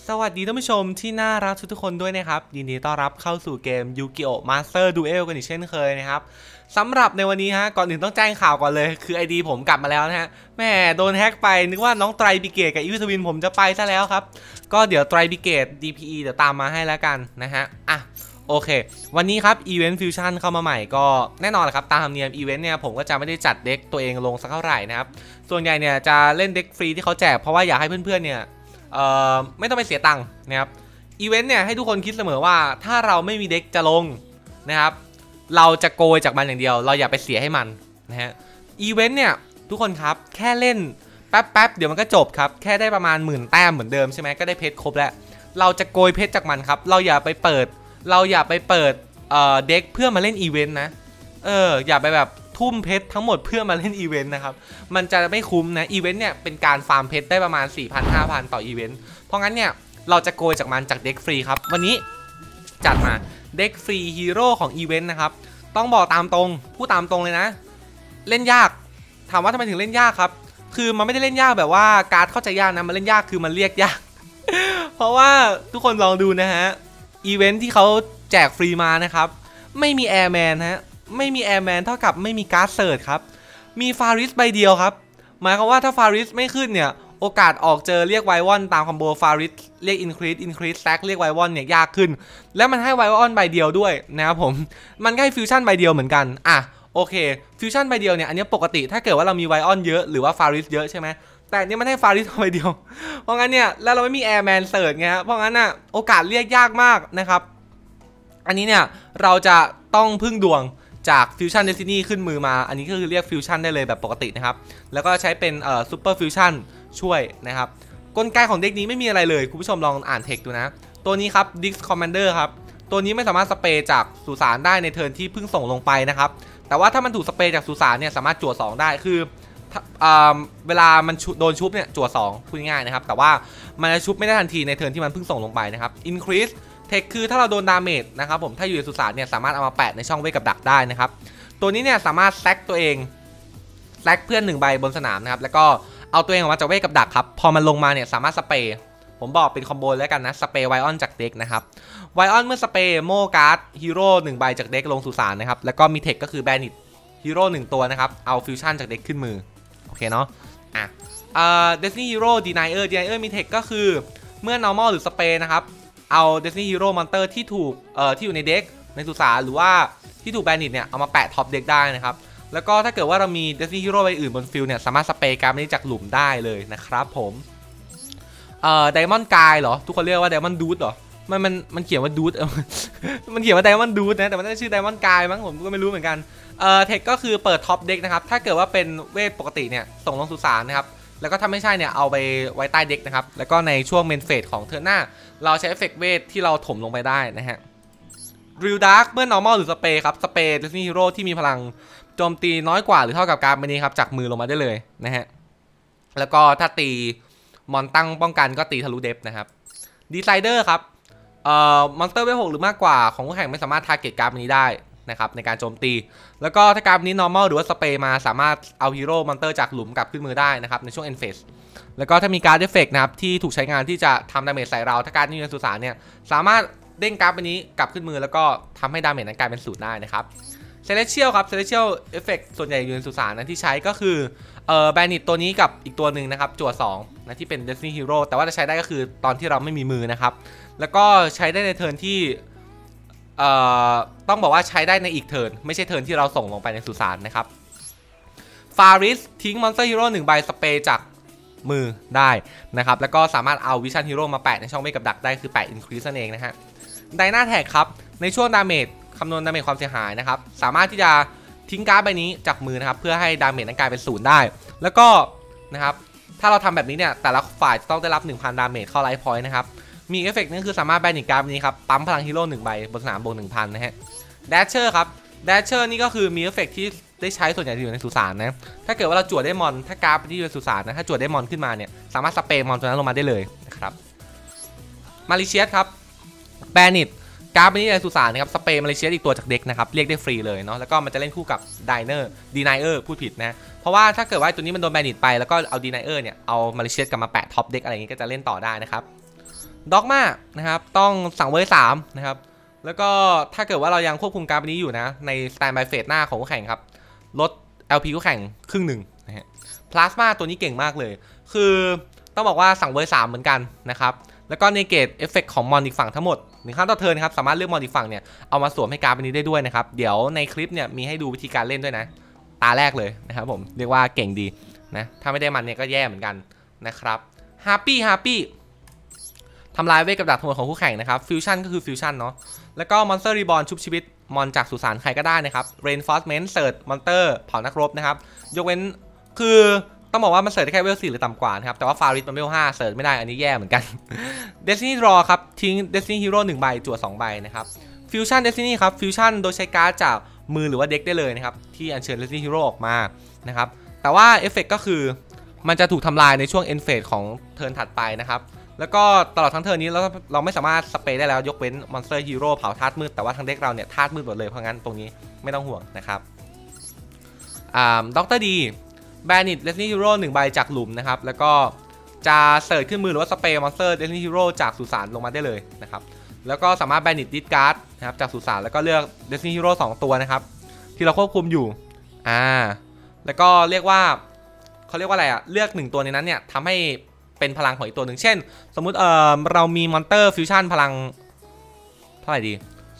สวัสดีท่านผู้ชมที่น่ารักทุกคนด้วยนะครับยินดีต้อนรับเข้าสู่เกม Yu-Gi-Oh! Master Duel กันอีกเช่นเคยนะครับสำหรับในวันนี้ฮะก่อนอื่นต้องแจ้งข่าวก่อนเลยคือ ID ผมกลับมาแล้วนะฮะแม่โดนแฮ็กไปนึกว่าน้องไตรบิเกตกับอีวิทวินผมจะไปซะแล้วครับก็เดี๋ยวไตรบิเกต DPE เดี๋ยวตามมาให้แล้วกันนะฮะโอเควันนี้ครับอีเวนต์ฟิวชั่นเข้ามาใหม่ก็แน่นอนแหละครับตามธรรมเนียมอีเวนต์เนี่ยผมก็จะไม่ได้จัดเด็กตัวเองลงสักเท่าไหร่นะครับส่วนใหญ่เนี่ยจะเล่นเด็กฟรีที่เขาแจกเพราะว่าอยากให้เพื่อนๆเนี่ยไม่ต้องไปเสียตังค์นะครับอีเวนต์เนี่ยให้ทุกคนคิดเสมอว่าถ้าเราไม่มีเด็กจะลงนะครับเราจะโกยจากมันอย่างเดียวเราอย่าไปเสียให้มันนะฮะอีเวนต์เนี่ยทุกคนครับแค่เล่นแป๊บเดี๋ยวมันก็จบครับแค่ได้ประมาณ10,000 แต้มเหมือนเดิมใช่ไหมก็ได้เพชรครบแล้วเราจะโกยเพชรจากมันครับเราอย่าไปเปิดเด็กเพื่อมาเล่นอีเวนต์นะอย่าไปแบบทุ่มเพชรทั้งหมดเพื่อมาเล่นอีเวนต์นะครับมันจะไม่คุ้มนะอีเวนต์เนี่ยเป็นการฟาร์มเพชรได้ประมาณ 4,000-5,000 ต่ออีเวนต์เพราะงั้นเนี่ยเราจะโกยจากมันจากเด็กฟรีครับวันนี้จัดมาเด็กฟรีฮีโร่ของอีเวนต์นะครับต้องบอกตามตรงพูดตามตรงเลยนะเล่นยากถามว่าทำไมถึงเล่นยากครับคือมันไม่ได้เล่นยากแบบว่าการ์ดเข้าใจยากนะมันเล่นยากคือมันเรียกยาก เพราะว่าทุกคนลองดูนะฮะอีเวนต์ที่เขาแจกฟรีมานะครับไม่มีแอร์แมนฮะไม่มีแอร์แมนเท่ากับไม่มีการ์ดเซิร์ชครับมีฟาริสใบเดียวครับหมายความว่าถ้าฟาริสไม่ขึ้นเนี่ยโอกาสออกเจอเรียกไววอนตามคอมโบฟาริสเรียกอินครีสแซกเรียกไววอนเนี่ยยากขึ้นแล้วมันให้ไววอนใบเดียวด้วยนะครับผมมันก็ให้ฟิวชั่นใบเดียวเหมือนกันโอเคฟิวชั่นใบเดียวเนี่ยอันนี้ปกติถ้าเกิดว่าเรามีไวออนเยอะหรือว่าฟาริสเยอะใช่ไหมแต่นี่มันให้ฟาริสใบเดียวเพราะงั้นเนี่ยแล้วเราไม่มีแอร์แมนเสิร์ชไงเพราะงั้นน่ะโอกาสเรียกยากมากนะครับอันนี้เนี่ยเราจะต้องพึ่งดวงจากฟิวชั่นเดซินี่ขึ้นมือมาอันนี้ก็คือเรียกฟิวชั่นได้เลยแบบปกตินะครับแล้วก็ใช้เป็นซูเปอร์ฟิวชั่นช่วยนะครับกลไกของเด็กนี้ไม่มีอะไรเลยคุณผู้ชมลองอ่านเทคดูนะตัวนี้ครับดิสคอมมานเดอร์ครับตัวนี้ไม่สามารถสเปรย์จากสุสานได้ในเทิร์นที่เพิ่งส่งลงไปนะครับแต่ว่าถ้ามันถูกสเปรย์จากสุสานเนี่ยสามารถจั่ว2ได้คือเวลามันโดนชุบเนี่ยจั่ว2พูดง่ายๆนะครับแต่ว่ามันจะชุบไม่ได้ทันทีในเทิร์นที่มันเพิ่งส่งลงไปนะครับ increase เทคคือถ้าเราโดนดาเมจนะครับผมถ้าอยู่ในสุสานเนี่ยสามารถเอามาแปะในช่องเวทกับดักได้นะครับตัวนี้เนี่ยสามารถแซกตัวเองแซกเพื่อน1ใบบนสนามนะครับแล้วก็เอาตัวเองออกมาจากเวทกับดักครับพอมันลงมาเนี่ยสามารถสเปรย์ผมบอกเป็นคอมโบแล้วกันนะสเปรย์ไวออนจากเด็กนะครับไวออนเมื่อสเปรย์โมการ์ดฮีโร่1ใบจากเด็กลงสุสานนะครับแล้วก็มีเทคก็คือแบนิตฮีโร่1ตัวนะครับเอาฟิวชั่นจากเด็กขึ้นมือโอเคเนาะDestiny Hero Denier มีเทคก็คือเมื่อ normal หรือ spray นะครับเอา Destiny Hero Monster ที่ถูกที่อยู่ในเด็กในสุสานหรือว่าที่ถูกแบนนิตเนี่ยเอามาแปะท็อปเด็กได้นะครับแล้วก็ถ้าเกิดว่าเรามี Destiny Hero ใบอื่นบนฟิลเนี่ยสามารถสเปรย์การ์ดนี้จากหลุมได้เลยนะครับผมDiamond Guy เหรอทุกคนเรียกว่า Diamond Dude เหรอมันเขียนว่า Dude มันเขียนว่า Diamond Dude นะแต่มันไม่ได้ชื่อ Diamond Guy มั้งผมก็ไม่รู้เหมือนกันเทคก็คือเปิดท็อปเด็กนะครับถ้าเกิดว่าเป็นเวทปกติเนี่ยส่งลงสุสานนะครับแล้วก็ถ้าไม่ใช่เนี่ยเอาไปไว้ใต้เด็กนะครับแล้วก็ในช่วงเมนเฟสของเทิร์นหน้าเราใช้เอฟเฟกต์เวทที่เราถมลงไปได้นะฮะริวดาร์กเมื่อ normal หรือสเปรย์ครับสเปรย์ Destiny Hero ที่มีพลังโจมตีน้อยกว่าหรือเท่ากับการ์ดใบนี้ครับจากมือลงมาได้เลยนะฮะแล้วก็ถ้าตีมอนตั้งป้องกันก็ตีทะลุเดฟนะครับดีไซเดอร์ครับมอนสเตอร์เวท6หรือมากกว่าของคู่แข่งไม่สามารถทาร์เก็ตการ์ดใบนี้ได้นะครับในการโจมตีแล้วก็ถ้าการ์ดนี้ normal หรือว่าสเปรย์มาสามารถเอาฮีโร่มอนสเตอร์จากหลุมกลับขึ้นมือได้นะครับในช่วง end phase แล้วก็ถ้ามีการ์ดเอฟเฟกต์นะครับที่ถูกใช้งานที่จะทำดาเมจใส่เราถ้าการ์ดนี้ในสุสานเนี่ยสามารถเด้งการ์ดใบนี้กลับขึ้นมือแล้วก็ทำให้ดาเมจนั้นกลายเป็น0ได้นะครับเซเลเชียลครับเซเลเชียลเอฟเฟกต์ส่วนใหญ่อยู่ในสุสานนั้นที่ใช้ก็คือแบนิตตัวนี้กับอีกตัวหนึ่งนะครับจั่ว2นะที่เป็น Destiny Hero แต่ว่าจะใช้ได้ก็คือตอนที่เราไม่มีมือนะครับแล้วก็ใช้ได้ในเทิร์นที่ต้องบอกว่าใช้ได้ในอีกเทิร์นไม่ใช่เทิร์นที่เราส่งลงไปในสุสานนะครับฟาริสทิ้งมอนสเตอร์ฮีโร่1ใบสเปรย์จากมือได้นะครับแล้วก็สามารถเอาวิชั่นฮีโร่มาแปะในช่องเวทกับดักได้คือแปะอินครีสนั่นเองนะฮะไดนาแท็กครับในช่วงดาเมจคำนวณดาเมจความเสียหายนะครับสามารถที่จะทิ้งการ์ดใบนี้จากมือนะครับเพื่อให้ดาเมจนั้นกลายเป็น0ได้แล้วก็นะครับถ้าเราทำแบบนี้เนี่ยแต่ละฝ่ายจะต้องได้รับ 1,000 ดาเมจเข้าไลฟ์พอยต์นะครับมีเอฟเฟกต์นั่นคือสามารถแบนอีกการ์ดนี้ครับปั๊มพลังฮีโร่1ใบบนสนามบวก 1,000 นะฮะแดชเชอร์ครับแดชเชอร์นี่ก็คือมีเอฟเฟกต์ที่ได้ใช้ส่วนใหญ่อยู่ในสุสานนะถ้าเกิดว่าเราจั่วได้มอนถ้าการ์ดที่อยู่ในสุสานนะถ้าจั่วได้มอนขึ้นมาเนี่ยสามารถสเปรย์มอนตัวนั้นลงมาได้เลยนะครับมาริเชียสครับแบนิตการ์ดนี้ในสุสานนะครับสเปรย์มาริเชียสอีกตัวจากเด็กนะครับเรียกได้ฟรีเลยเนาะแล้วก็มันจะเล่นคู่กับดีไนเออร์พูดผิดนะเพราะว่าถ้าเกิดว่าตัวนี้มันโดนแบนิตไปแล้วก็เอาดีไนเออร์เนี่ยเอามาริเชียสกลับมาแปะท็อปเด็กอะไรอย่างงี้ก็จะเล่นต่อได้นะครับด็อกมานะครับต้องสั่งเวอร์3นะครับแล้วก็ถ้าเกิดว่าเรายังควบคุมการนี้อยู่นะในสแตนบายเฟสหน้าของคู่แข่งครับลด LP คู่แข่งครึ่งหนึ่งนะฮะพลาสมาตัวนี้เก่งมากเลยคือต้องบอกว่าสั่งเวอร์3เหมือนกันนะครับแล้วก็เนเกตเอฟเฟกต์ของมอนอีกฝั่งทั้งหมด1 ครั้งต่อเทิร์นครับสามารถเลือกมอนอีกฝั่งเนี่ยเอามาสวมให้การนี้ได้ด้วยนะครับเดี๋ยวในคลิปเนี่ยมีให้ดูวิธีการเล่นด้วยนะตาแรกเลยนะครับผมเรียกว่าเก่งดีนะถ้าไม่ได้มันเนี่ยก็แย่เหมือนกันนะครับฮาร์ปี้ทำลายเวทกับดักทั้งหมดของคู่แข่งนะครับฟิวชั่นก็คือฟิวชั่นเนาะแล้วก็มอนสเตอร์รีบอร์นชุบชีวิตมอนจากสุสานใครก็ได้นะครับเรนฟอร์สเมนต์เสิร์ชมอนสเตอร์เผานักรบนะครับยกเว้นคือต้องบอกว่ามันเสิร์ชได้แค่เวล4หรือต่ำกว่านะครับแต่ว่าฟาริสมันเวล5เสิร์ชไม่ได้อันนี้แย่เหมือนกัน Destiny Draw ครับทิ้ง Destiny Hero 1 ใบจั่ว2ใบนะครับฟิวชั่น Destiny ครับฟิวชั่นโดยใช้การ์ดจากมือหรือว่าเด็กได้เลยนะครับที่อัญเชิญ Destiny Hero ออกมานะครับแต่ว่าเอฟเฟกต์ก็คือมันจะถูกทำลายในช่วง end phase ของเทิร์นถัดไปนะครับแล้วก็ตลอดทั้งเทิร์นนี้เราไม่สามารถสเปรย์ได้แล้วยกเว้น Monster Hero เผาธาตุมืดแต่ว่าทางเด็กเราเนี่ยธาตุมืดหมดเลยเพราะงั้นตรงนี้ไม่ต้องห่วงนะครับด็อกเตอร์ดีแบนิต Destiny Hero 1 ใบจากหลุมนะครับแล้วก็จะเสิร์ชขึ้นมือหรือว่าสเปรย์ Monster Destiny Hero จากสุสานลงมาได้เลยนะครับแล้วก็สามารถแบนิตดิสการ์ดนะครับจากสุสานแล้วก็เลือก Destiny Hero 2 ตัวนะครับที่เราควบคุมอยู่แล้วก็เรียกว่าเขาเรียกว่าอะไรเลือก1ตัวในนั้นเนี่ยทำให้เป็นพลังของอีกตัวหนึ่งเช่นสมมุติเรามีมอนเตอร์ฟิวชั่นพลังเท่าไหร่ดี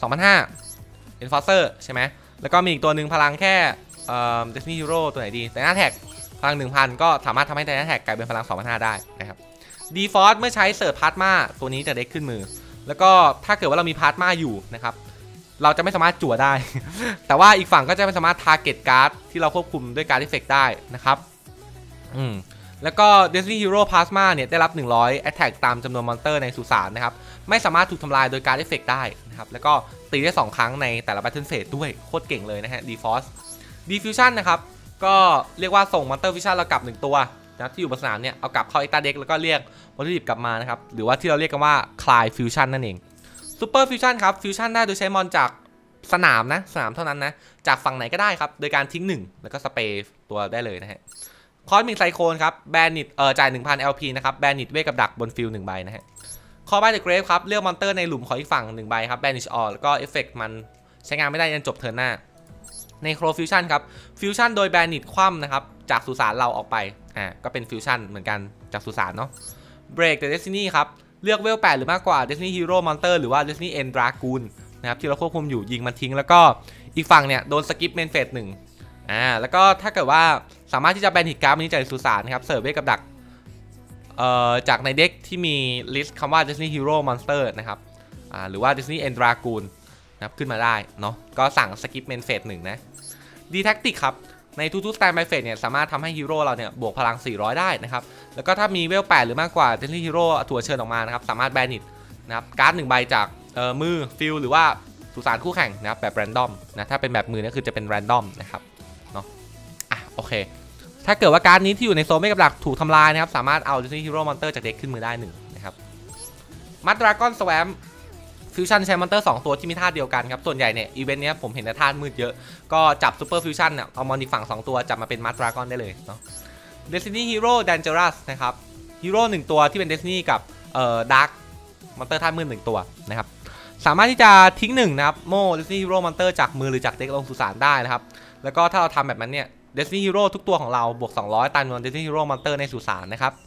2,500 Enforcer ใช่ไหมแล้วก็มีอีกตัวหนึ่งพลังแค่Destiny Hero ตัวไหนดีแต่หน้าแท็กพลัง 1,000 ก็สามารถทำให้แต่หน้าแท็กกลายเป็นพลัง 2,500 ได้นะครับดีฟอสเมื่อใช้เสิร์ชพาร์ตมาตัวนี้จะเด็กขึ้นมือแล้วก็ถ้าเกิดว่าเรามีพาร์ตมาอยู่นะครับเราจะไม่สามารถจั่วได้ แต่ว่าอีกฝั่งก็จะไม่สามารถทาร์เก็ตการ์ดที่เราควบคุมด้วยการ์ดเอฟเฟกต์ได้นะครับแล้วก็ Destiny Hero Plasma เนี่ยได้รับ100 Attack ตามจำนวนมอนเตอร์ในสุสานนะครับไม่สามารถถูกทำลายโดยการ์ดเอฟเฟกต์ได้นะครับแล้วก็ตีได้2 ครั้งในแต่ละ Battle Phase ด้วยโคตรเก่งเลยนะฮะ D-Force Diffusion นะครับก็เรียกว่าส่งมอนเตอร์ฟิวชั่นเรากลับ1ตัวนะที่อยู่บนสนามเนี่ยเอากลับเข้า Extra Deck แล้วก็เรียกวัตถุดิบกลับมานะครับหรือว่าที่เราเรียกกันว่า Cly Fusion นั่นเอง Super Fusion ครับ Fusion ได้โดยใช้มอนจากสนามเท่านั้นนะจากฝั่งไหนก็ได้ครับโดยการทิ้ง1แล้วก็สเปรย์ตัวได้เลยนะฮะคอสมิกไซโคนครับแบนนิตจ่าย 1,000 LP นะครับแบนนิตเวทกับดักบนฟิล1 ใบนะฮะคอร์บายเดอะเกรฟครับเลือกมอนเตอร์ในหลุมของอีกฝั่ง1 ใบครับแบนิชออแล้วก็เอฟเฟกต์มันใช้งานไม่ได้จนจบเทิร์นหน้าในโครฟิวชั่นครับฟิวชั่นโดยแบนนิตคว่ำนะครับจากสุสานเราออกไปก็เป็นฟิวชั่นเหมือนกันจากสุสานเนาะเบรกเดอะเดสตินีครับเลือกเวล8หรือมากกว่า Destiny Hero Monster หรือว่า Destiny End Dragoon นะครับที่เราควบคุมอยู่ยิงมันทิ้งแล้วก็อีกฝั่งเนี่ยโดนสกิปเมนเฟส1แล้วก็ถ้าเกิดว่าสามารถที่จะแบนหิตการ์ดนี้จากสุสานนะครับเสิร์ฟเวทกับดักจากในเด็กที่มีลิสต์คำว่า Destiny Hero Monster นะครับหรือว่า Destiny End Dragoon นะครับขึ้นมาได้เนาะก็สั่งสกิปเมนเฟส1นะดีแท็กติกครับในทุกๆสแตนบายเฟสเนี่ยสามารถทำให้ฮีโร่เราเนี่ยบวกพลัง400ได้นะครับแล้วก็ถ้ามีเวล8หรือมากกว่า Destiny Hero ถั่วเชิญออกมานะครับสามารถแบนหิตนะครับการ์ด1 ใบจากมือฟิลหรือว่าสุสานคู่แข่งนะครับแบบแรนดอมนะถ้าเป็นแบบมือก็คือจะเป็นแรนดอมนะครับเนาะโอเคถ้าเกิดว่าการ์ดนี้ที่อยู่ในโซนไม่กับดักถูกทำลายนะครับสามารถเอา Destiny Hero Monster จากเด็กขึ้นมือได้1นะครับมัดดราก้อนสแวมฟิวชั่นใช้มอนเตอร์2 ตัวที่มีธาตุเดียวกันครับส่วนใหญ่เนี่ยอีเวนต์นี้ผมเห็นแต่ธาตุมืดเยอะก็จับซูเปอร์ฟิวชั่นเนี่ยเอามอนอีกฝั่ง2 ตัวจับมาเป็นมัดดราก้อนได้เลยเนาะ Destiny Hero Dangerous นะครับฮีโร่1 ตัวที่เป็น Destiny กับดาร์กมอนเตอร์ธาตุมืด1 ตัวนะครับสามารถที่จะทิ้ง1นะครับโม่ Destiny Hero Monster จากมือหรือจากเด็กลงสุสานได้นะครับแล้วก็ถ้าเราทำแบบนั้นเนี่ย Destiny Hero ทุกตัวของเราบวก200ตามจำนวน Destiny Hero Monster ในสุสานนะครับ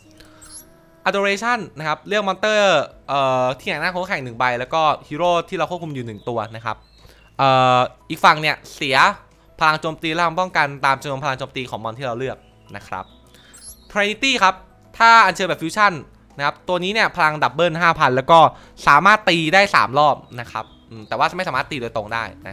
Adoration นะครับเลือกมอนเตอร์ที่อย่างหน้าคู่แข่ง1 ใบแล้วก็ฮีโร่ที่เราควบคุมอยู่1 ตัวนะครับอีกฝั่งเนี่ยเสียพลังโจมตีและป้องกันตามจำนวนพลังโจมตีของมอนที่เราเลือกนะครับ Trinity ครับถ้าอัญเชิญแบบฟิวชั่นนะครับตัวนี้เนี่ยพลังดับเบิล 5,000 แล้วก็สามารถตีได้3 รอบนะครับแต่ว่าไม่สามารถตีโดยตรงได้นะ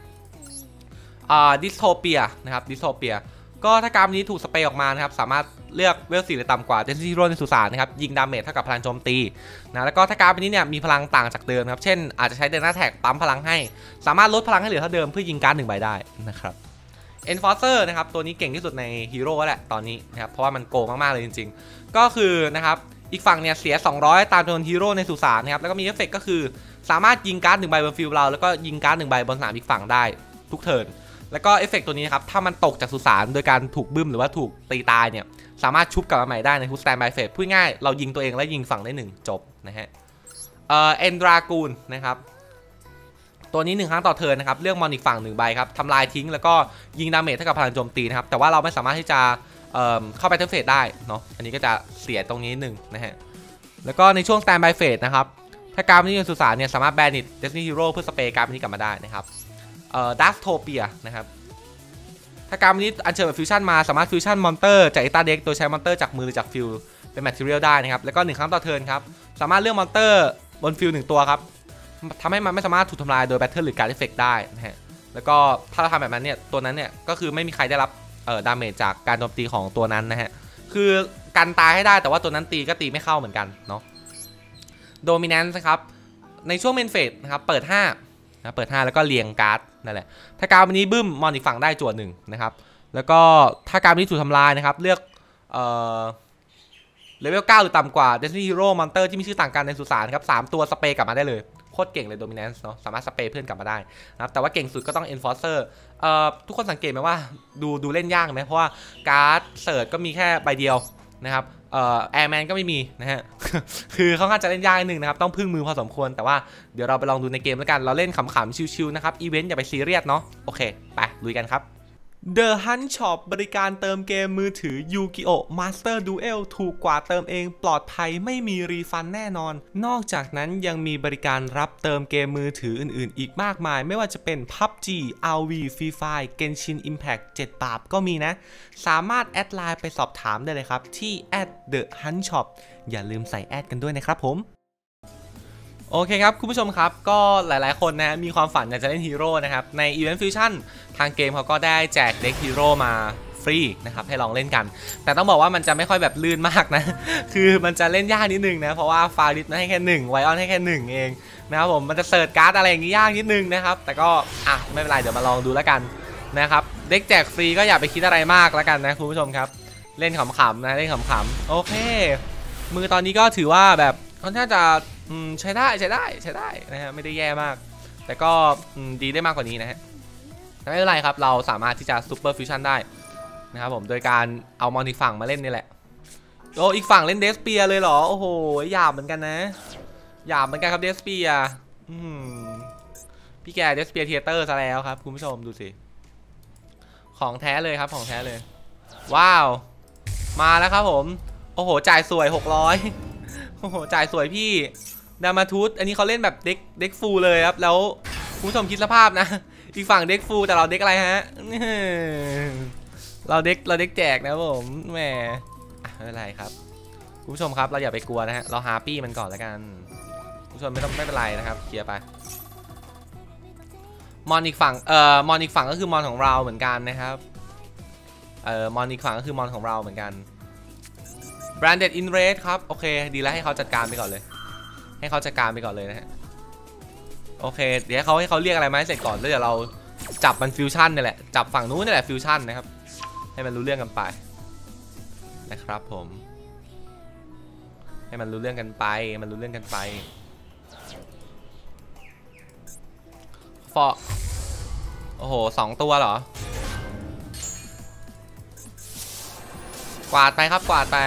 ดิสโทเปียนะครับดิสโทเปียก็ถ้าการนี้ถูกสเปรย์ออกมานะครับสามารถเลือกเวล4หรือต่ำกว่า Destiny Hero ในสุสานนะครับยิงดาเมจเท่ากับพลังโจมตีนะแล้วก็ถ้าการนี้เนี่ยมีพลังต่างจากเดิมครับเช่นอาจจะใช้เดน่าแท็กปั๊มพลังให้สามารถลดพลังให้เหลือเท่าเดิมเพื่อยิงการ์ด1 ใบได้นะครับ Enforcer นะครับตัวนี้เก่งที่สุดในฮีโร่แหละตอนนี้นะครับเพราะว่ามันโกงมากๆเลยจริงๆก็คือนะครับอีกฝั่งเนี่ยเสีย200ตามจำนวนฮีโร่ในสุสานนะครับแล้วก็มีเอฟเฟกต์ก็คือสามารถยิงการ์ด1 ใบบนฟิลเราแล้วก็ยิงการ์ด1 ใบบนสนามอีกฝั่งได้ทุกเทิร์นแล้วก็เอฟเฟกต์ตัวนี้ครับถ้ามันตกจากสุสานโดยการถูกบึ้มหรือว่าถูกตีตายเนี่ยสามารถชุบกลับมาใหม่ได้ในทุกสแตนบายเฟสพูดง่ายเรายิงตัวเองแล้วยิงฝั่งได้1จบนะฮะเอ็นดรากูนนะครับตัวนี้1ครั้งต่อเทิร์นนะครับเลือกมอนอีกฝั่ง1ใบครับทำลายทิ้งแล้วก็ยิงดาเมจเท่ากับพลังโจมตีนะครับแต่ว่าเราไม่สามารถที่จะเข้าไปเทิร์นเฟสได้เนาะอันนี้ก็จะเสียตรงนี้1นะฮะแล้วก็ในช่วงสแตนบายเฟสนะครับถ้าการ์ดนี้อยู่ในสุสานเนี่ยสามารถแบนิดเดสตินีฮีโร่เพื่อสเปรย์การ์ดนี้กลับมาได้นะครับดัสโทเปียนะครับถ้าการ์ดนี้อัญเชิญแบบฟิวชั่นมาสามารถฟิวชั่นมอนเตอร์จากเอตาเด็กโดยใช้มอนเตอร์จากมือหรือจากฟิลเป็นแมทเทียลได้นะครับแล้วก็1ครั้งต่อเทิร์นครับสามารถเลือกมอนเตอร์บนฟิล1ตัวครับทำให้มันไม่สามารถถูกทำลายโดยแบตเทิลหรือการ์ดเอฟเฟกต์ได้นะฮะแล้วก็ถ้าเราทำแบบนั้นเนี่ยตัวนั้นเนี่ยก็คือไม่มีใครได้รับดาเมจจากการโจมตีของตัวนั้นนะฮะคือกันตายให้ได้แต่ว่าตัวนั้นตีก็ตีไม่เข้าเหมือนกันเนาะโดมิเนนซ์ครับในช่วงเมนเฟสนะครับเปิด5นะเปิด5แล้วก็เรียงการ์ดนั่นแหละถ้าการ์ดวันนี้บึ้มมอนอีกฝั่งได้จั่ว1นะครับแล้วก็ถ้าการ์ดนี้ถูกทำลายนะครับเลือกเลเวล9หรือต่ำกว่า Destiny Hero Monster ที่มีชื่อต่างกันในสุสานครับ3ตัวสเปรย์กลับมาได้เลยโคตรเก่งเลย Dominance เนาะสามารถสเปรย์เพื่อนกลับมาได้นะครับแต่ว่าเก่งสุดก็ต้อง Enforcer ทุกคนสังเกตไหมว่าดูเล่นยากไหมเพราะว่าการ์ดเสิร์ชก็มีแค่ใบเดียวนะครับแอร์แมนก็ไม่มีนะฮะ คือเขาค่อนข้างจะเล่นยากนิดนึงนะครับต้องพึ่งมือพอสมควรแต่ว่าเดี๋ยวเราไปลองดูในเกมแล้วกันเราเล่นขำๆชิวๆนะครับอีเวนต์อย่าไปซีเรียสเนาะโอเคไปลุยกันครับ The Hunt Shop บริการเติมเกมมือถือ Yu-Gi-Oh! Master Duel ถูกกว่าเติมเองปลอดภัยไม่มีรีฟันแน่นอนนอกจากนั้นยังมีบริการรับเติมเกมมือถืออื่นๆอีกมากมายไม่ว่าจะเป็น PUBG RV Free Fire Genshin Impact 7 ปราบก็มีนะสามารถแอดไลน์ไปสอบถามได้เลยครับที่ @The Hunt Shop อย่าลืมใส่แอดกันด้วยนะครับผมโอเคครับคุณผู้ชมครับก็หลายๆคนนะมีความฝันอยากจะเล่นฮีโร่นะครับใน Event Fusion ทางเกมเขาก็ได้แจกเด็กฮีโร่มาฟรีนะครับให้ลองเล่นกันแต่ต้องบอกว่ามันจะไม่ค่อยแบบลื่นมากนะ คือมันจะเล่นยากนิดนึงนะเพราะว่าฟาริสให้แค่1ไวออนให้แค่1เองนะครับผมมันจะเสิร์ชการ์ดอะไรอย่างงี้ยากนิดนึงนะครับแต่ก็ไม่เป็นไรเดี๋ยวมาลองดูแล้วกันนะครับเด็กแจกฟรีก็อย่าไปคิดอะไรมากแล้วกันนะคุณผู้ชมครับเล่นขำๆนะเล่นขำๆโอเคมือตอนนี้ก็ถือว่าแบบค่อนข้างจะใช้ได้นะฮะไม่ได้แย่มากแต่ก็ดีได้มากกว่านี้นะฮะไม่เป็นไรครับเราสามารถที่จะซูเปอร์ฟิวชั่นได้นะครับผมโดยการเอามอนอีกฝั่งมาเล่นนี่แหละโอ้อีกฝั่งเล่นเดสเปียเลยเหรอโอ้โหหยาบเหมือนกันนะหยาบเหมือนกันครับเดสเปียพี่แกเดสเปียเทเตอร์ซะแล้วครับคุณผู้ชมดูสิของแท้เลยครับของแท้เลยว้าวมาแล้วครับผมโอ้โหจ่ายสวย600โอ้โหจ่ายสวยพี่ดามาทูสอันนี้เขาเล่นแบบเด็กฟูลเลยครับแล้วคุณผู้ชมคิดสภาพนะอีกฝั่งเด็กฟูลแต่เราเด็กอะไรฮะเราเด็กแจกนะผมแหมไม่เป็นไรครับคุณผู้ชมครับเราอย่าไปกลัวนะฮะเราฮาปี้มันก่อนแล้วกันคุณผู้ชมไม่เป็นไรนะครับเคลียร์ไปมอนอีกฝั่งมอนอีกฝั่งก็คือมอนของเราเหมือนกันนะครับมอนอีกฝั่งก็คือมอนของเราเหมือนกัน Branded in Red ครับโอเคดีแล้วให้เขาจัดการไปก่อนเลยให้เขาจัดการไปก่อนเลยนะฮะโอเคเดี๋ยวให้เขาเรียกอะไรมาให้เสร็จก่อนแล้วเดี๋ยวเราจับมันฟิวชั่นนี่แหละจับฝั่งนู้นนี่แหละฟิวชั่นนะครับให้มันรู้เรื่องกันไปนะครับผมให้มันรู้เรื่องกันไปฟอโอ้โห2ตัวเหรอกวาดไปครับกวาดไป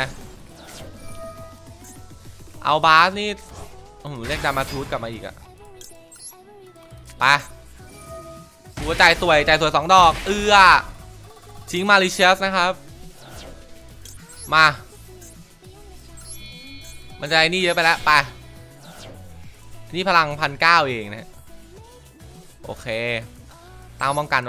เอาบาสนี่เรียกดามาทูสกลับมาอีกอะไปหัวใจสวย2 ดอกทิ้งมาริเชียสนะครับมามันจะนี่เยอะไปแล้วไปนี่พลัง1,900เองนะโอเคตั้งป้องกันไว้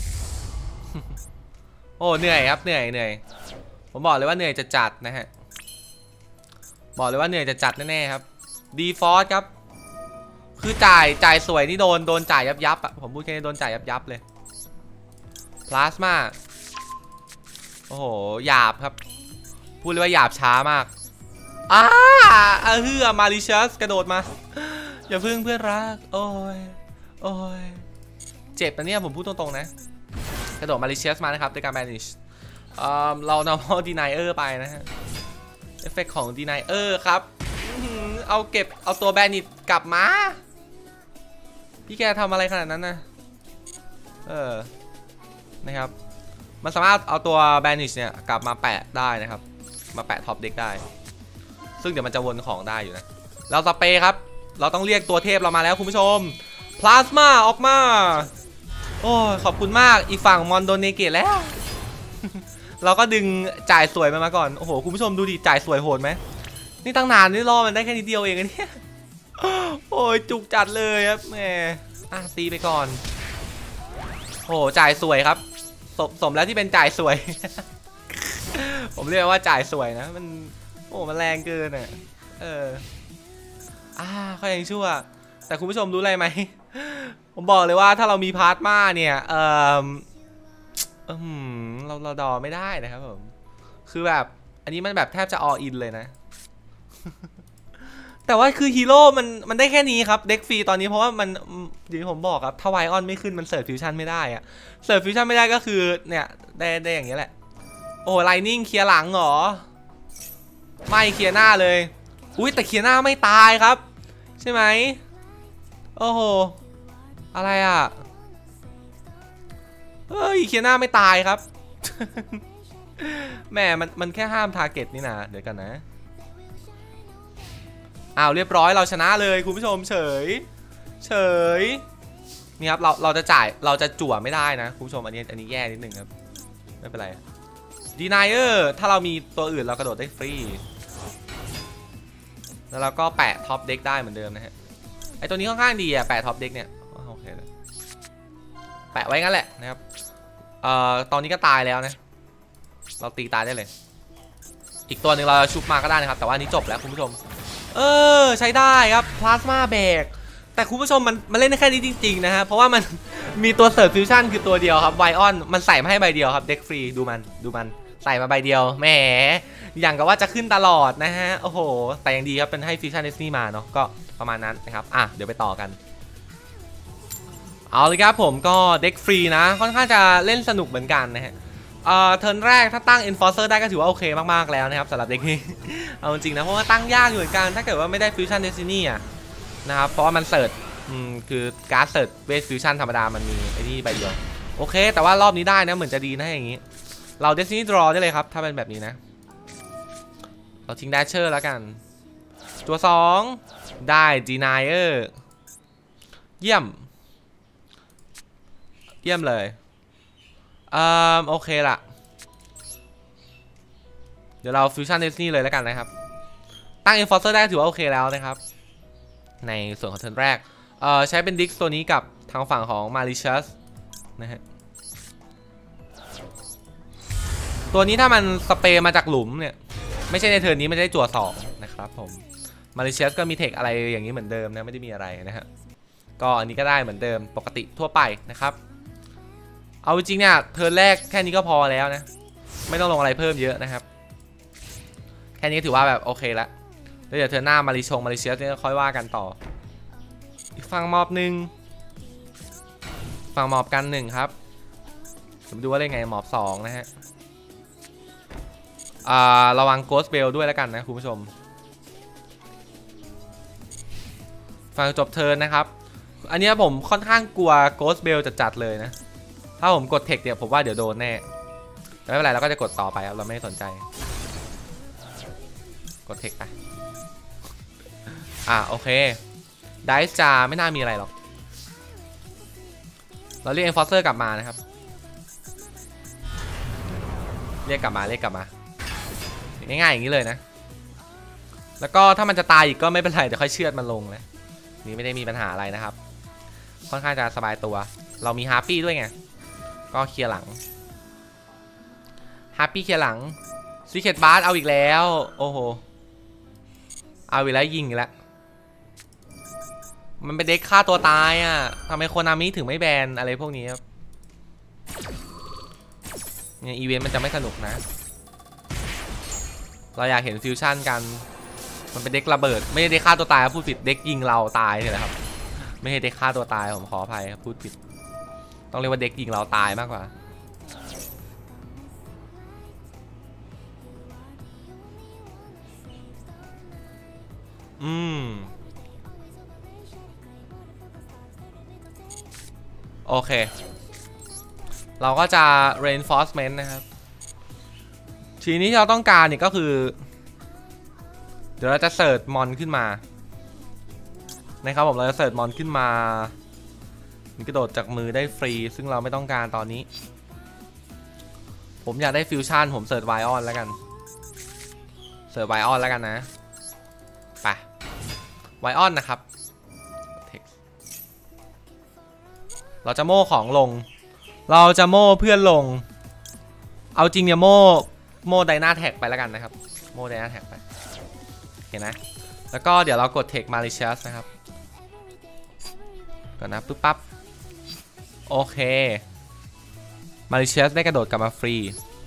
โอ้เหนื่อยครับเหนื่อยผมบอกเลยว่าเหนื่อยจะจัดนะฮะบอกเลยว่าเหนื่อยจะจัดแน่ๆครับดีฟอร์สครับคือจ่ายสวยนี่โดนจ่ายยับอ่ะผมพูดแค่นี้โดนจ่ายยับเลยพลาสมาโอ้โหหยาบครับพูดเลยว่าหยาบช้ามากมาริเชียสกระโดดมาอย่าพึ่งเพื่อนรักโอ้ยเจ็บนะเนี่ยผมพูดตรงๆนะกระโดดมาริเชียสมานะครับในการแมนิชเรานำดีไนเออร์ไปนะฮะเอฟเฟกต์ของดีไนเออร์ครับเอาตัวแบนิตกลับมาพี่แกทำอะไรขนาดนั้นนะนะครับมันสามารถเอาตัวแบนิชเนี่ยกลับมาแปะได้นะครับมาแปะท็อปเด็กได้ซึ่งเดี๋ยวมันจะวนของได้อยู่นะเราสเปรย์ครับเราต้องเรียกตัวเทพเรามาแล้วคุณผู้ชมพลาสมาออกมาโอ้ขอบคุณมากอีกฝั่งมอนโดนเนเกตแล้ว เราก็ดึงจ่ายสวยมาก่อนโอ้โหคุณผู้ชมดูดิจ่ายสวยโหดไหมนี่ตั้งนานนี่รอมันได้แค่นิดเดียวเองเนี่ยโอ้ยจุกจัดเลยครับแหมตีไปก่อนโอ้จ่ายสวยครับสมแล้วที่เป็นจ่ายสวย ผมเรียกว่าจ่ายสวยนะมันโอ้มันแรงเกินอ่ะเขายังชั่วแต่คุณผู้ชมรู้อะไรไหม ผมบอกเลยว่าถ้าเรามีพาร์ทมาเนี่ยเราดอไม่ได้นะครับผมคือแบบอันนี้มันแบบแทบจะออินเลยนะ แต่ว่าคือฮีโร่มันได้แค่นี้ครับเด็กฟรีตอนนี้เพราะว่ามันอย่างที่ผมบอกครับถ้าไวออนไม่ขึ้นมันเสิร์ฟฟิวชั่นไม่ได้อะเสิร์ฟฟิวชั่นไม่ได้ก็คือเนี่ยได้อย่างเงี้ยแหละโอ้ไลนิ่งเคลียร์หลังเหรอไม่เคลียร์หน้าเลยอุ้ยแต่เคลียร์หน้าไม่ตายครับใช่ไหมโอ้โหอะไรอ่ะเฮ้ยเคลียร์หน้าไม่ตายครับ แม่มันแค่ห้ามทาร์เก็ตนี่นะเดี๋ยวกันนะเรียบร้อยเราชนะเลยคุณผู้ชมเฉยนี่ครับเราจะจั่วไม่ได้นะคุณผู้ชมอันนี้แย่นิดนึงครับไม่เป็นไรดีนายถ้าเรามีตัวอื่นเรากระโดดได้ฟรีแล้วเราก็แปะท็อปเด็กได้เหมือนเดิมนะฮะไอตัวนี้ค่อนข้างดีแปะท็อปเด็กเนี่ยโอเคแปะไว้งั้นแหละนะครับตอนนี้ก็ตายแล้วนะเราตีตายได้เลยอีกตัวหนึ่งเราชุบมาก็ได้นะครับแต่ว่านี้จบแล้วคุณผู้ชมใช้ได้ครับพลาสมาแบกแต่คุณผู้ชมมันเล่นได้แค่นี้จริงๆนะฮะเพราะว่ามันมีตัวเสิร์ฟฟิวชั่นคือตัวเดียวครับไวออนมันใส่มาให้ใบเดียวครับเด็กฟรีดูมันใส่มาใบเดียวแหมอย่างกับว่าจะขึ้นตลอดนะฮะโอ้โหแต่ยังดีครับเป็นให้ฟิวชั่นเดสนี่มาเนาะก็ประมาณนั้นนะครับเดี๋ยวไปต่อกันเอาเลยครับผมก็เด็กฟรีนะค่อนข้างจะเล่นสนุกเหมือนกันนะฮะเทิร์นแรกถ้าตั้ง Enforcer ได้ก็ถือว่าโอเคมากๆแล้วนะครับสำหรับเด็กนี้ เอาจริงนะเพราะว่าตั้งยากอยู่เหมือนกันถ้าเกิดว่าไม่ได้ Fusion Destiny นะครับเพราะว่ามันเสิร์ชคือการ์ดเสิร์ชเวท Fusion ธรรมดามันมีไอ้นี่ใบเดียวโอเคแต่ว่ารอบนี้ได้นะเหมือนจะดีนะอย่างนี้เรา Destiny Draw ได้เลยครับถ้าเป็นแบบนี้นะเราทิ้ง Dasher แล้วกันตัว2ได้ Denier เยี่ยมเลยโอเคละเดี๋ยวเรา Fusion Destiny เลยแล้วกันนะครับตั้ง Enforcer ได้ถือว่าโอเคแล้วนะครับในส่วนของเทิร์นแรกใช้เป็นดิกตัวนี้กับทางฝั่งของ Malicious นะฮะตัวนี้ถ้ามันสเปรย์มาจากหลุมเนี่ยไม่ใช่ในเทิร์นนี้ไม่ได้จั่ว2นะครับผม Malicious ก็มีเทคอะไรอย่างนี้เหมือนเดิมนะไม่ได้มีอะไรนะฮะก็อันนี้ก็ได้เหมือนเดิมปกติทั่วไปนะครับเอาจริงเนี่ยเทิร์นแรกแค่นี้ก็พอแล้วนะไม่ต้องลงอะไรเพิ่มเยอะนะครับแค่นี้ถือว่าแบบโอเคแล้วเดี๋ยวเทิร์นหน้ามาริเชียสเนี่ยค่อยว่ากันต่ออีกฝั่งมอบฝั่งมอบกัน1ครับผมดูว่าเล่นไงมอบ2นะฮะระวังโกสเบลด้วยแล้วกันนะคุณผู้ชมฝั่งจบเทิร์นนะครับอันนี้ผมค่อนข้างกลัวโกสเบลจัดเลยนะถ้าผมกดเทคเนี่ยผมว่าเดี๋ยวโดนแน่ไม่เป็นไรเราก็จะกดต่อไปครับเราไม่สนใจกดเทคไปโอเคไดส์จะไม่น่ามีอะไรหรอกเราเรียก Enforcer กลับมานะครับเรียกกลับมาง่ายๆอย่างนี้เลยนะแล้วก็ถ้ามันจะตายอีกก็ไม่เป็นไรเดี๋ยวค่อยเชือดมันลงนะนี่ไม่ได้มีปัญหาอะไรนะครับค่อนข้างจะสบายตัวเรามีฮาร์ปี้ด้วยไงก็เคลียร์หลังฮาร์ปี้เคลียร์หลังซีเคทบาร์เอาอีกแล้วโอ้โหเอาอีกแล้วยิงอีกแล้วมันเป็นเด็กฆ่าตัวตายทำไมโคนามิถึงไม่แบนอะไรพวกนี้ครับเนี่ยอีเวนต์มันจะไม่สนุกนะเราอยากเห็นฟิวชั่นกันมันเป็นเด็กระเบิดไม่ใช่เด็กฆ่าตัวตายพูดผิดเด็กยิงเราตายเลยครับไม่ใช่เด็กฆ่าตัวตายผมขออภัยครับพูดผิดต้องเรียกว่าเด็กยิงเราตายมากกว่าโอเคเราก็จะ reinforcement นะครับทีนี้ที่เราต้องการเนี่ยก็คือเดี๋ยวเราจะเสิร์ชมอนขึ้นมานะครับผมเราจะเสิร์ชมอนขึ้นมามันกระโดดจากมือได้ฟรีซึ่งเราไม่ต้องการตอนนี้ผมอยากได้ฟิวชั่นผมเสิร์ชไวออนแล้วกันเสิร์ชไวออนแล้วกันนะไปไวออนนะครับเราจะโม่ของลงเราจะโม่เพื่อนลงเอาจริงเนี่ยโม่ไดนาแท็กไปแล้วกันนะครับโม่ไดนาแท็กไปเห็นนะแล้วก็เดี๋ยวเรากดเทคมาริเชียสนะครับก่อนนะปึ๊บปั๊บโอเคมาริเชียสได้กระโดดกลับมาฟรี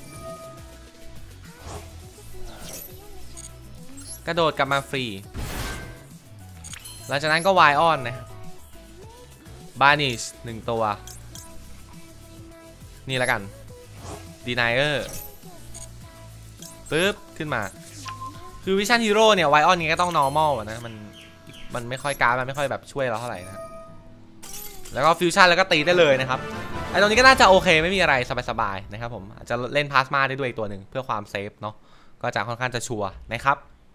กระโดดกลับมาฟรีหลังจากนั้นก็ไวออนนะครับบานิช1ตัวนี่แล้วกันดีไนเออร์ปึ๊บขึ้นมาคือวิชั่นฮีโร่เนี่ยไวออนนี้ก็ต้อง normal นะมันไม่ค่อยการ์ดมันไม่ค่อยแบบช่วยเราเท่าไหร่นะแล้วก็ฟิวชั่นแล้วก็ตีได้เลยนะครับไอตรงนี้ก็น่าจะโอเคไม่มีอะไรสบายๆนะครับผมอาจจะเล่นพลาสมาได้ด้วยอีกตัวหนึ่งเพื่อความเซฟเนาะก็จะค่อนข้างจะชัวร์นะครับ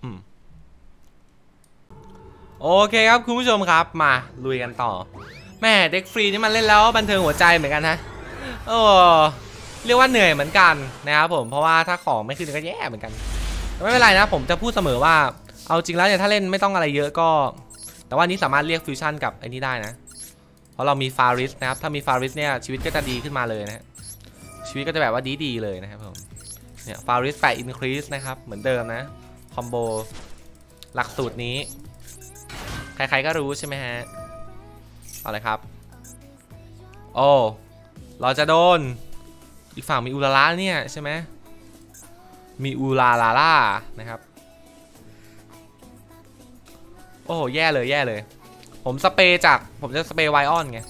โอเคครับคุณผู้ชมครับมาลุยกันต่อแม่เด็กฟรีนี่มันเล่นแล้วบันเทิงหัวใจเหมือนกันนะเรียกว่าเหนื่อยเหมือนกันนะครับผมเพราะว่าถ้าของไม่ขึ้นก็แย่เหมือนกันแต่ไม่เป็นไรนะผมจะพูดเสมอว่าเอาจริงแล้วเนี่ยถ้าเล่นไม่ต้องอะไรเยอะก็แต่ว่านี้สามารถเรียกฟิวชั่นกับไอ้นี่ได้นะเพราะเรามีฟาริสนะครับถ้ามีฟาริสเนี่ยชีวิตก็จะดีขึ้นมาเลยนะชีวิตก็จะแบบว่าดีเลยนะครับผมเนี่ยฟาริส8 increase นะครับเหมือนเดิมนะคอมโบหลักสูตรนี้ใครๆก็รู้ใช่ไหมฮะเอาเลยครับโอ้เราจะโดนอีกฝั่งมีอูลาล่าเนี่ยใช่ไหมมีอูลาลาล่านะครับโอ้โหแย่เลยผมสเปรย์ผมจะสเปรย์ไวออนไง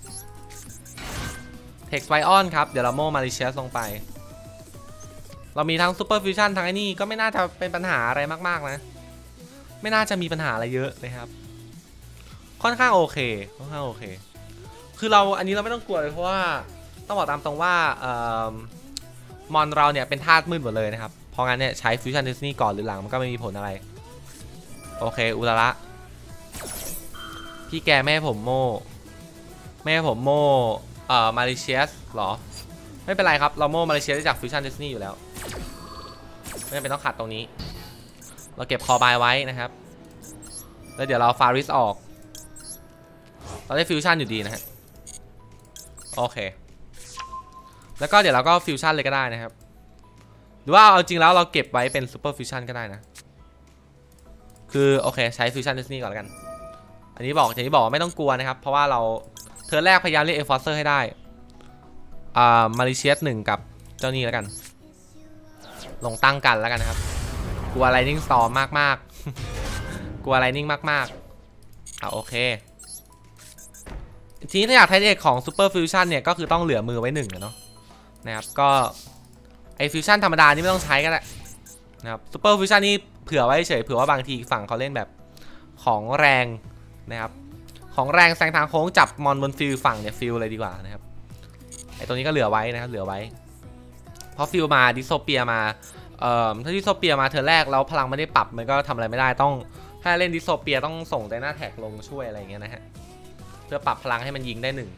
เท็กซ์ไวออนครับเดี๋ยวเราโม่มาริเชียสลงไปเรามีทั้งซูเปอร์ฟิวชั่นทั้งไอ้นี่ก็ไม่น่าจะเป็นปัญหาอะไรมากๆนะไม่น่าจะมีปัญหาอะไรเยอะนะครับค่อนข้างโอเคคืออันนี้เราไม่ต้องกลัวเลยเพราะว่าต้องบอกตามตรงว่ามอนเราเนี่ยเป็นธาตุมืดหมดเลยนะครับเพราะงั้นเนี่ยใช้ฟิวชั่นดิสนีย์ก่อนหรือหลังมันก็ไม่มีผลอะไรโอเคอุลาระพี่แกแม่ผมโม่มาริเชียสหรอไม่เป็นไรครับเราโม่มาริเชียสได้จากฟิวชั่นดิสนีย์อยู่แล้วไม่จำเป็นต้องขัดตรงนี้เราเก็บคอบายไว้นะครับแล้วเดี๋ยวเราฟาริสออกเราได้ฟิวชั่นอยู่ดีนะฮะโอเคแล้วก็เดี๋ยวเราก็ฟิวชั่นเลยก็ได้นะครับหรือว่าเอาจริงแล้วเราเก็บไว้เป็นซูเปอร์ฟิวชั่นก็ได้นะคือโอเคใช้ฟิวชั่นดิสนีย์ก่อนแล้วกันอันนี้บอกว่าไม่ต้องกลัวนะครับเพราะว่าเราเทิร์นแรกพยายามเรียกเอฟฟอร์เซอร์ให้ได้มาริเชียส1กับเจ้านี่แล้วกันลงตั้งกันแล้วกันนะครับกลัวไลนิ่งสตอร์มมากกลัวไลนิ่งมากโอเคทีนี้ถ้าอยากใช้เอกของซูเปอร์ฟิวชั่นเนี่ยก็คือต้องเหลือมือไว้1เนาะนะครับก็ไอฟิวชั่นธรรมดานี่ไม่ต้องใช้ก็ได้นะครับซูเปอร์ฟิวชั่นนี่เผื่อไว้เฉยเผื่อว่าบางทีฝั่งเขาเล่นแบบของแรงนะครับของแรงแซงทางโค้งจับมอนบนฟิลฝั่งเนี่ยฟิลเลยดีกว่านะครับไอตัวนี้ก็เหลือไว้นะครับเหลือไว้เพราะฟิลมาดิโซเปียมาถ้าดิโซเปียมาเธอแรกแล้วพลังไม่ได้ปรับมันก็ทำอะไรไม่ได้ต้องถ้าเล่นดิโซเปียต้องส่งไดนาแท็กลงช่วยอะไรอย่างเงี้ยนะฮะเพื่อปรับพลังให้มันยิงได้1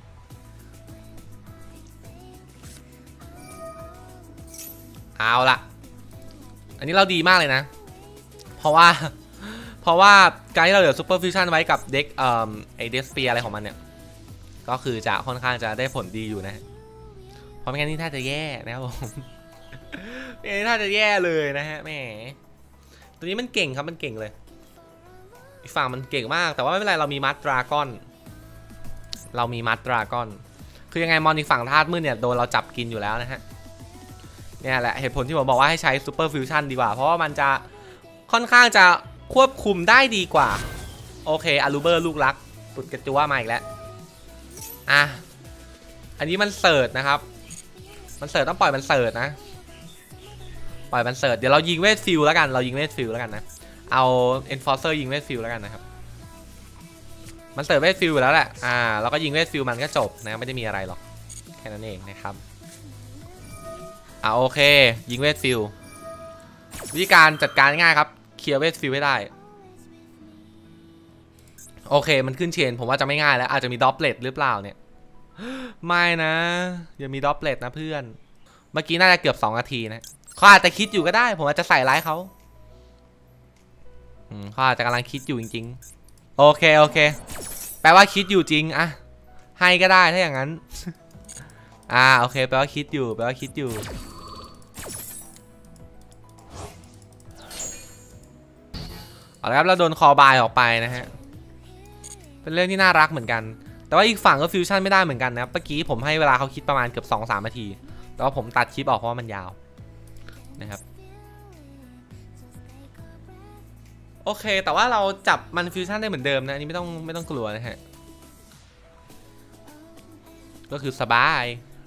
เอาละอันนี้เราดีมากเลยนะเพราะว่าการที่เราเหลือซูเปอร์ฟิวชั่นไว้กับเด็กไอเดสเปียอะไรของมันเนี่ยก็คือจะค่อนข้างจะได้ผลดีอยู่นะเพราะไม่งั้นนี่ถ้าจะแย่นะครับผมนี่ถ้าจะแย่เลยนะฮะแหมตัวนี้มันเก่งครับมันเก่งเลยอีกฝั่งมันเก่งมากแต่ว่าไม่เป็นไรเรามีมัดดราก้อนคือยังไงมอนอีกฝั่งธาตุมืดเนี่ยโดนเราจับกินอยู่แล้วนะฮะเนี่ยแหละเหตุผลที่ผมบอกว่าให้ใช้ซูเปอร์ฟิวชั่นดีกว่าเพราะว่ามันจะค่อนข้างจะควบคุมได้ดีกว่าโอเคอารูเบอร์ลูกรักปุดกระจัวมาอีกแล้วอันนี้มันเสิร์ชนะครับมันเสิร์ชต้องปล่อยมันเสิร์ชนะปล่อยมันเสิร์ชเดี๋ยวเรายิงเวทฟิลแล้วกันนะเอาเอนฟอร์เซอร์ยิงเวทฟิลแล้วกันนะครับมันเสิร์ฟเวทฟิลแล้วแหละแล้วก็ยิงเวทฟิลมันก็จบนะไม่ได้มีอะไรหรอกแค่นั้นเองนะครับโอเคยิงเวทฟิลวิธีการจัดการง่ายครับเคลียร์เวทฟิลให้ได้โอเคมันขึ้นเชนผมว่าจะไม่ง่ายแล้วอาจจะมีดอปเลตหรือเปล่าเนี่ยไม่นะอย่ามีดอปเลตนะเพื่อนเมื่อกี้น่าจะเกือบ2 นาทีนะเขาอาจจะคิดอยู่ก็ได้ผมอาจจะใส่ร้ายเขาเขาอาจจะกำลังคิดอยู่จริงๆโอเคแปลว่าคิดอยู่จริงอะให้ก็ได้ถ้าอย่างนั้นโอเคแปลว่าคิดอยู่เอาละครับเราโดนคอบายออกไปนะฮะเป็นเรื่องที่น่ารักเหมือนกันแต่ว่าอีกฝั่งก็ฟิวชั่นไม่ได้เหมือนกันนะเมื่อกี้ผมให้เวลาเขาคิดประมาณเกือบ 2-3 นาทีแต่ว่าผมตัดคลิปออกเพราะว่ามันยาวนะครับโอเคแต่ว่าเราจับมันฟิวชั่นได้เหมือนเดิมนะอันนี้ไม่ต้องกลัวนะฮะก็คือสบาย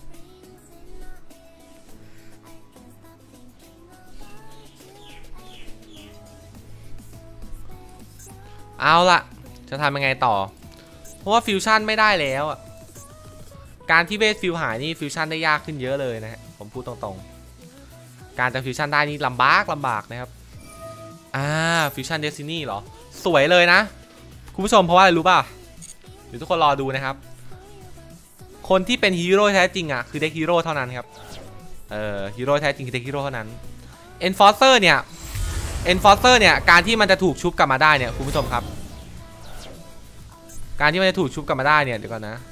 เอาล่ะจะทำยังไงต่อเพราะว่าฟิวชั่นไม่ได้แล้วการที่เวทฟิวหายนี่ฟิวชั่นได้ยากขึ้นเยอะเลยนะฮะผมพูดตรงๆการจะฟิวชั่นได้นี่ลำบากนะครับฟิวชั่นเดซินี่เหรอสวยเลยนะคุณผู้ชมเพราะว่าอะไรรู้ป่ะเดี๋ยวทุกคนรอดูนะครับคนที่เป็นฮีโร่แท้จริงคือเด็กฮีโร่เท่านั้นครับฮีโร่แท้จริงคือเด็กฮีโร่เท่านั้นเอนฟอร์เซอร์เนี่ยการที่มันจะถูกชุบกลับมาได้เนี่ยคุณผู้ชมครับการที่มันจะถูกชุบกลับมาได้เนี่ยเดี๋ยวก่อนนะ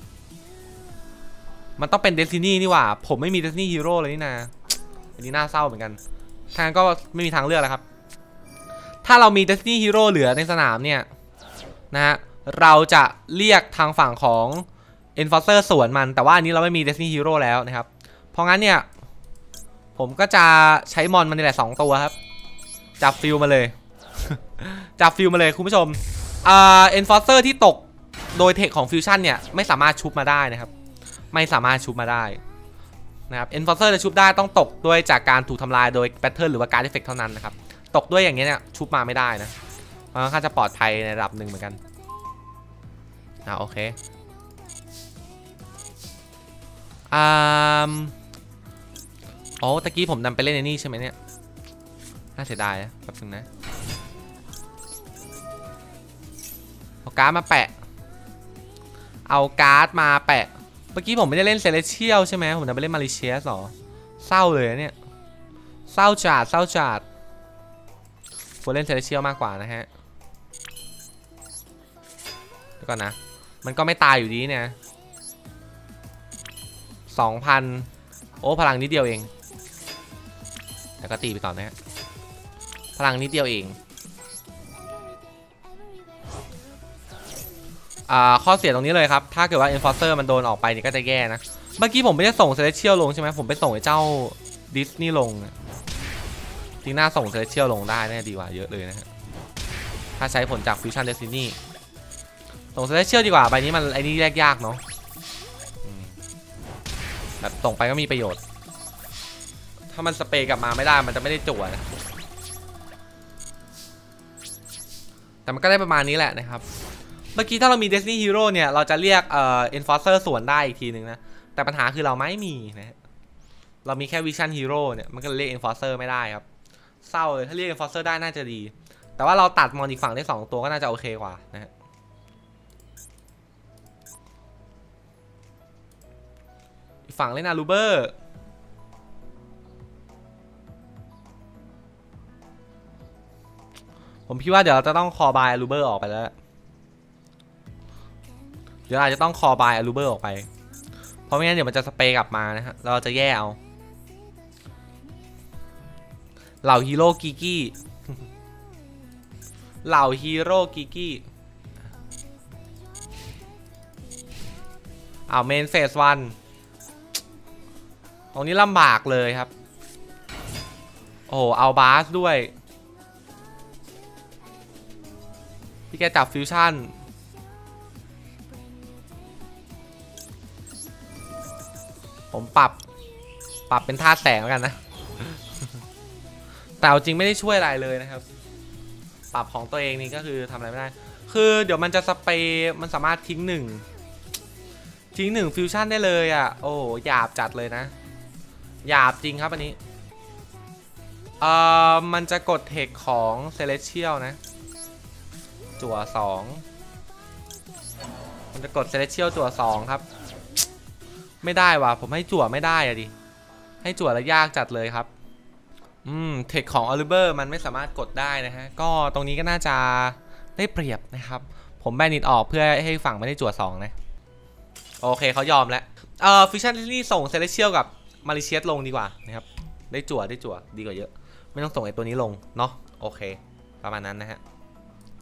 มันต้องเป็นเดซินี่นี่หว่าผมไม่มีเดซินี่ฮีโร่เลยนี่นะอันนี้น่าเศร้าเหมือนกันทางก็ไม่มีทางเลือกแล้วครับถ้าเรามีเดซินี่ฮีโร่เหลือในสนามเนี่ยนะฮะเราจะเรียกทางฝั่งของEnforcer สวนมันแต่ว่าอันนี้เราไม่มี Destiny Hero แล้วนะครับเพราะงั้นเนี่ยผมก็จะใช้มอนมันนี่แหละ2 ตัวครับจับฟิลมาเลย จับฟิลมาเลยคุณผู้ชมEnforcer ที่ตกโดยเทคของฟิวชั่นเนี่ยไม่สามารถชุบมาได้นะครับไม่สามารถชุบมาได้นะครับ Enforcer จะชุบได้ต้องตกด้วยจากการถูกทำลายโดยแพทเทิร์นหรือว่าการ์ดเอฟเฟกต์เท่านั้นนะครับตกด้วยอย่างเงี้ยเนี่ยชุบมาไม่ได้นะเพราะงั้นจะปลอดภัยในระดับหนึ่งเหมือนกันโอเคตะกี้ผมนำไปเล่นในนี่ใช่ไหมเนี่ยน่าเสียดายนะแป๊บนึงนะเอาการ์ดมาแปะเมื่อกี้ผมไม่ได้เล่นเซเลเชียลใช่ไหมผมนำไปเล่นมาริเชียสหรอเศร้าเลยเนี่ยเศร้าจัดควรเล่นเซเลเชียลมากกว่านะฮะเดี๋ยวก่อนนะมันก็ไม่ตายอยู่ดีเนี่ย2,000โอ้พลังนิดเดียวเองแต่ก็ตีไปก่อนนะฮะพลังนิดเดียวเองข้อเสียตรงนี้เลยครับถ้าเกิดว่า Enforcer มันโดนออกไปเนี่ยก็จะแย่นะเมื่อกี้ผมไม่ได้ส่ง Celestial ลงใช่ไหมผมไปส่งไอ้เจ้าดิสนีย์ลงทีหน้าส่ง Celestial ลงได้น่าดีกว่าเยอะเลยนะฮะถ้าใช้ผลจาก Fusion Destiny ส่ง Celestial ดีกว่าใบนี้มันไอ้นี่แยกยากเนาะแบบส่งไปก็มีประโยชน์ถ้ามันสเปรย์กลับมาไม่ได้มันจะไม่ได้จั่วนะแต่มันก็ได้ประมาณนี้แหละนะครับเมื่อกี้ถ้าเรามี Destiny Hero เนี่ยเราจะเรียกEnforcer สวนได้อีกทีหนึ่งนะแต่ปัญหาคือเราไม่มีนะเรามีแค่ Vision Hero เนี่ยมันก็เรียก Enforcer ไม่ได้ครับเศร้าเลยถ้าเรียก Enforcer ได้น่าจะดีแต่ว่าเราตัดมอนอีกฝั่งได้2 ตัวก็น่าจะโอเคกว่านะฮะอีกฝั่งเล่นอารูเบอร์ผมคิดว่าเดี๋ยวเราจะต้องคอบายอารูเบอร์ออกไปแล้วเดี๋ยวอาจจะต้องคอบายอารูเบอร์ออกไปเพราะไม่งั้นเดี๋ยวมันจะสเปรย์กลับมานะฮะเราจะแย่เอาเหล่าฮีโร่กิกี้เมนเฟส1ตรงนี้ลำบากเลยครับโอ้เอาบาสด้วยพี่แกจับฟิวชั่นผมปรับเป็นท่าแสงแล้วกันนะแต่จริงไม่ได้ช่วยอะไรเลยนะครับปรับของตัวเองนี่ก็คือทำอะไรไม่ได้คือเดี๋ยวมันจะสเปรย์มันสามารถทิ้งหนึ่งฟิวชั่นได้เลยโอ้หยาบจัดเลยนะหยาบจริงครับอันนี้มันจะกดเทคของ Celestial นะจั่ว2มันจะกดเซเลเชียลจั่ว2ครับไม่ได้ว่ะผมให้จั่วไม่ได้อะดิให้จั่วแล้วยากจัดเลยครับเทคของออลิเบอร์มันไม่สามารถกดได้นะฮะก็ตรงนี้ก็น่าจะได้เปรียบนะครับผมแบนนิดออกเพื่อให้ฝั่งไม่ได้จั่ว2นะโอเคเขายอมแล้วฟิชชั่นที่ส่งเซเลเชียลกับมาริเชียสลงดีกว่านะครับได้จั่วดีกว่าเยอะไม่ต้องส่งไอ้ตัวนี้ลงเนาะโอเคประมาณนั้นนะฮะ